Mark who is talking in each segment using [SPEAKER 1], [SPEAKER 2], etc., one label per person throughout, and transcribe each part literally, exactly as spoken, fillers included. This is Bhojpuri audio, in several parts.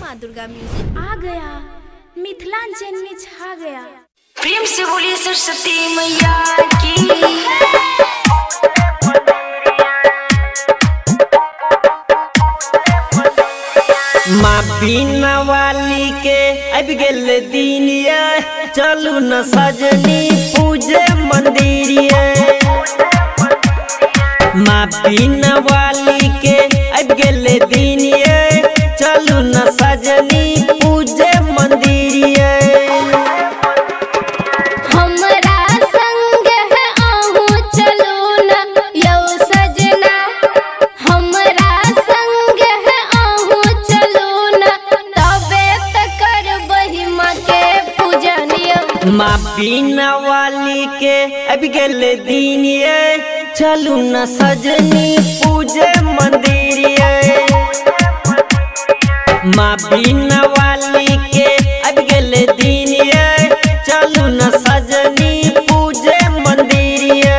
[SPEAKER 1] माँ दुर्गा म्यूजिक
[SPEAKER 2] आ गया, मिथिलांचल में छा गया।
[SPEAKER 3] प्रेम से बोलिए सरस्वती मैया की।
[SPEAKER 4] माँ बीना वाली के अब गेल दीनिया, चलू न सजनी पूजे मंदिरिया। माँ बीना वाली के अब गेल दीनिया, चलू न सजनी पूजे मंदिरिया।
[SPEAKER 2] हमरा संग है आहू चलू न यौ सजना, हमरा संग है आहू चलू न तबे त करबहि माँ के पूजनिया।
[SPEAKER 4] माँ बीना वाली के अब गेल दीनिया, चलू न सजनी पूजे मंदिरिया। माँ बीना वाली के अब गेल दीनिया, चलू न सजनी पूजे मंदिरिया।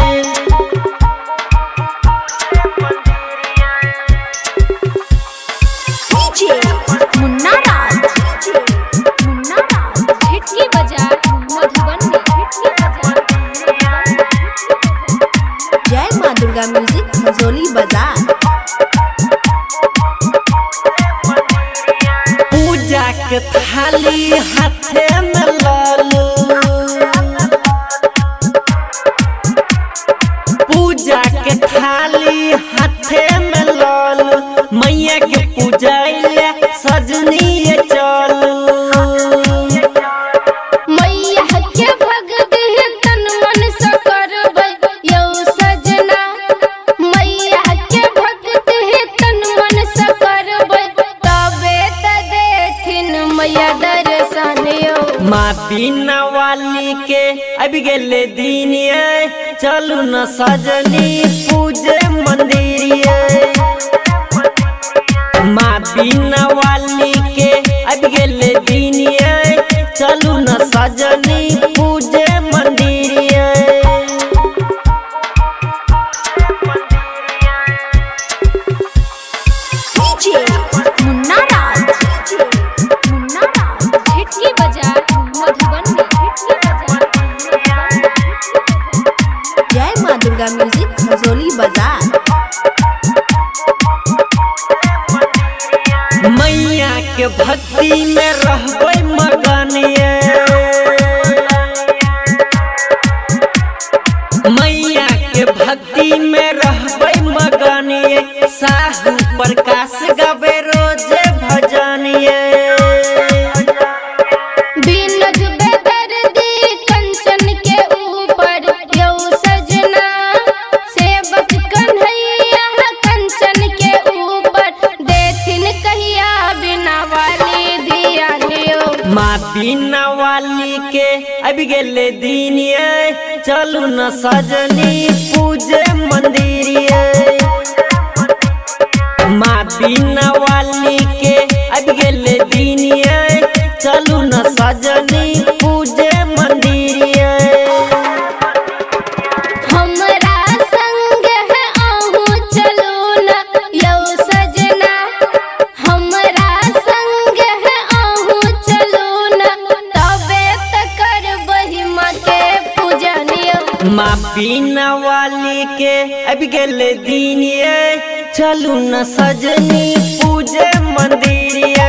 [SPEAKER 2] मुन्ना राज, मुन्ना राज, झिटकी बाजार मधुबनी, झिटकी बाजार
[SPEAKER 1] जय माँ दुर्गा म्यूजिक हजोली बाजार।
[SPEAKER 4] पूजा के थाली हाथे में लालू, पूजा के थाली हाथे में लालू, मैया के पूजा सजनी चलू।
[SPEAKER 2] मैया के भगत तन मन से करबै यौ सजना, मैया के भगत तन मन से करबै तबे त देथिन मैया दर्शन यौ।
[SPEAKER 4] माँ बीना वाली के अब गेल दीनिया, चलू न सजनी पूजे मंदिरिया। माँ बीना वाली के अब गेल दीनिया, चलू न सजनी पूजे मंदिरिया।
[SPEAKER 2] मुन्ना राज, मुन्ना राज, झिटकी बाजार मधुबनी, झिटकी बाजार
[SPEAKER 1] जय माँ दुर्गा म्यूजिक हजोली बाजार।
[SPEAKER 4] मैया के भक्ति में रहबै मगन ये, मैया के भक्ति में रहबै मगन ये। साहू प्रकाश गावे रोजे भजन ये।
[SPEAKER 2] बिनद बेदर्दी कंचन के ऊपर यौ सजना, सेवक कन्हैया कंचन के ऊपर देथिन कहिया बिना वाली दिया लियो।
[SPEAKER 4] माँ बीना वाली के अब गेल दीनिया, चलू न सजनी पूजे मंदिरिया। माँ बीना वाली के अब गेल दीनिया, चलू न सजनी पूजे मंदिरिया।
[SPEAKER 2] हमरा संग है आहू चलू न यौ सजना, हमरा संग है आहू चलू न तबे त करबहि माँ के पूजनिया।
[SPEAKER 4] माँ बीना वाली के अब गेल दीनिया, चलू न सजनी पूजे मंदिरिया।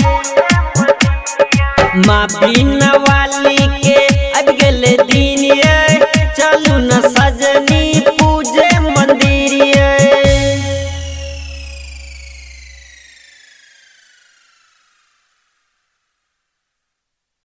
[SPEAKER 4] माँ बीना वाली के अब गेल दीनिया, चलू न सजनी